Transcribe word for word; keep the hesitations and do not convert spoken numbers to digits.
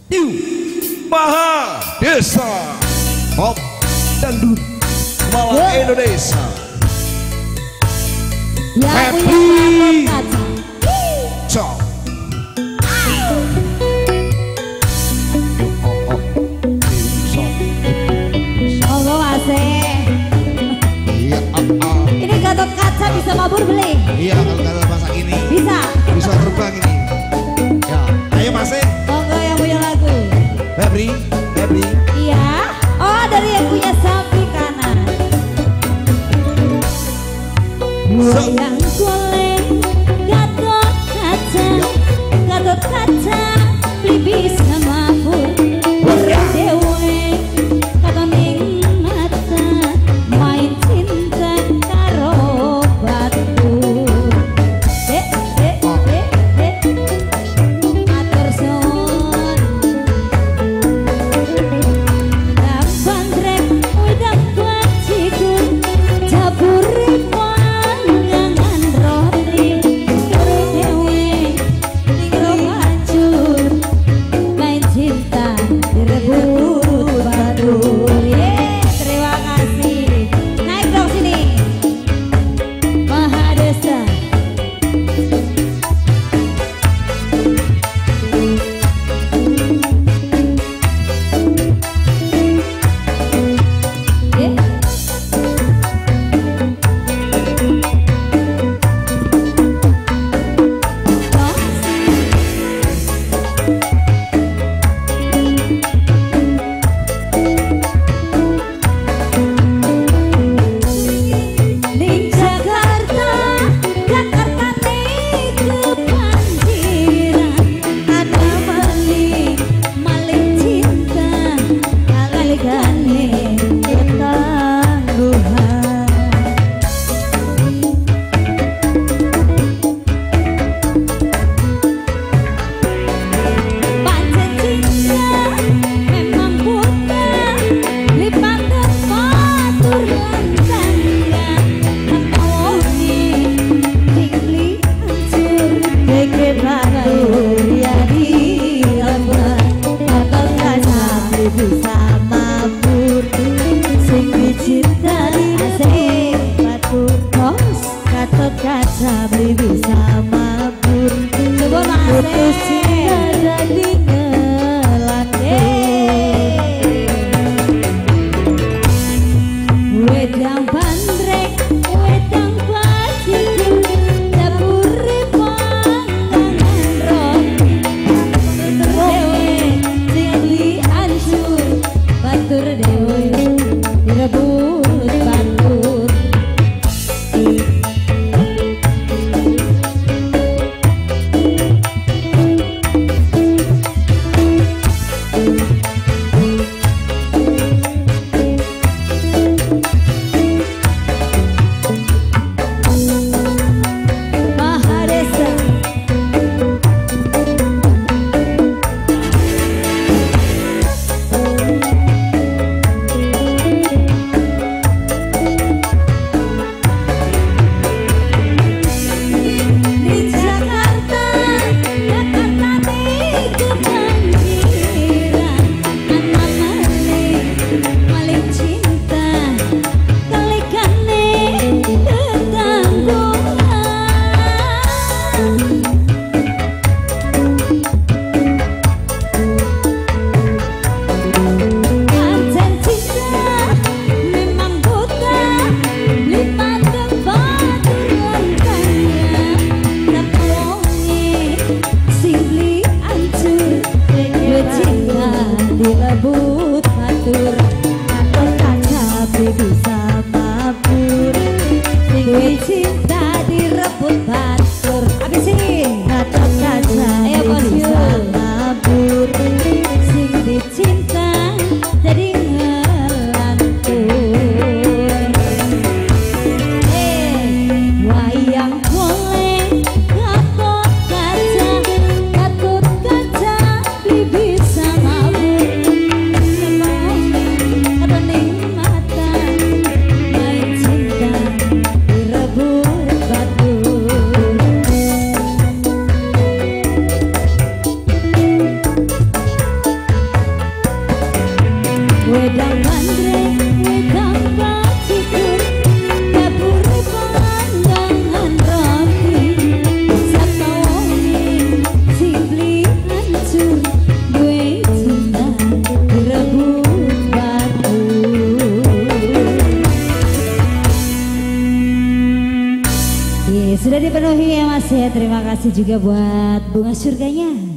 Yu Maha Desa Pop Dangdut Malang Indonesia. Happy Cok. Ini Gatot Kaca bisa mabur beli? Iya, kalau Gatot masak ini bisa bisa terbang ini. Ya, ayo masih. Monggo yang punya lagu. Febri, Febri. Iya. Oh, dari yang punya sapi kanan. Wayang golek Gatot Kaca, Gatot Kaca beli bisa mabur. Dewe katon ing mata main cinta karo batu. Dek dek dek dek atur son gampang rek wedang baciku jabur pangangan roti karo dewe tingro hancur main cinta direbut batur. Ye, terima kasih. Naik dong sini. Maha Desa. Ye. Ning Jakarta, Jakarta ning kebanjiran, ada maling, maling cinta, kali-kali ketangguhan. Pancen cinta memang buta, lipat batur lan tangga. Matawoki tingli hancur, deket batur ya dilebat. Gatot Kaca bisa mabur, sing dicinta asik batur. Bos, Gatot Kaca bisa mabur, putus cinta jadi ngelantur. Wedang bandrek, wedang baciku, dapur pangangan roti. Dewe sing hancur, batur dewe direbut batur. Maha Desa. Di Jakarta, Jakarta ning kebanjiran, anak maling, maling cinta, kali-kali ketangguhan. Pancen cinta memang buta, lipat batur lan tangga. Natawoki sing beli hancur, dewe cinta direbut batur. Gatot Kaca bisa mabur, dewe cinta direbut batur. Habis ini Gatot Kaca bisa mabur, sing dicinta jadi ngelantur. Eh, wayang golek Gatot Kaca, Gatot Kaca bisa mabur. sudah dipenuhi ya Mas ya. Terima kasih juga buat bunga surganya.